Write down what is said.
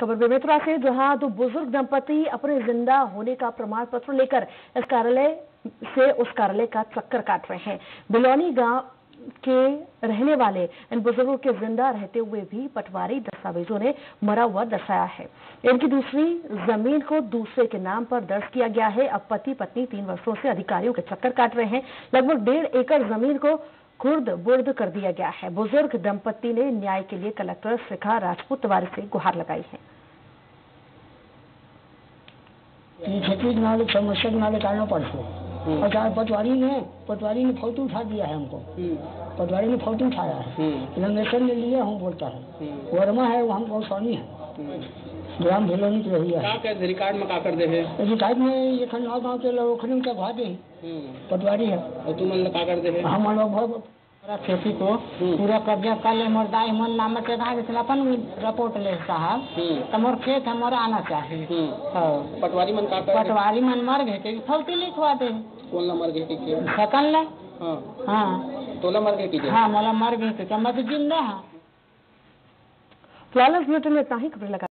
खबर बेमेतरा से, जहां दो बुजुर्ग दंपति अपने जिंदा होने का प्रमाण पत्र लेकर इस कार्यालय से उस कार्यालय का चक्कर काट रहे हैं। बिलौनी गांव के रहने वाले इन बुजुर्गों के जिंदा रहते हुए भी पटवारी दस्तावेजों ने मरा हुआ दर्शाया है। इनकी दूसरी जमीन को दूसरे के नाम पर दर्ज किया गया है। अब पति पत्नी 3 वर्षों से अधिकारियों के चक्कर काट रहे हैं। लगभग 1.5 एकड़ जमीन को खुर्द बुर्द कर दिया गया है। बुजुर्ग दंपति ने न्याय के लिए कलेक्टर शिखा राजपूत तिवारी से गुहार लगाई है। पटवारी ने फोटो उठा दिया है हमको। पटवारी ने फोटो उठाया है, लंगेशन ले लिया हम बोलता है वर्मा है, वो हमको स्वामी है ग्राम भिलौनी की रही है। रिकॉर्ड में का कर दे है रिकॉर्ड में ये खंडवा गांव के लोग खड़े उनका भा दे पटवारी है और तुम का कर दे है हम लोग खेती को पूरा कब्जा कर ले। मोर दाई मन नाम के अपन रिपोर्ट ले साहब, तो मोर खेत हमारा आना चाहिए। पटवारी मन का पटवारी मन मर गए फौती लिखवा दे। कौन ला मर गए के सकल ले? हाँ तोला मर गए के? हाँ मला मर गए थे, मैं तो जिंदा है। फ्लॉलेस बुलेटिन में इतना ही। खबर लगा।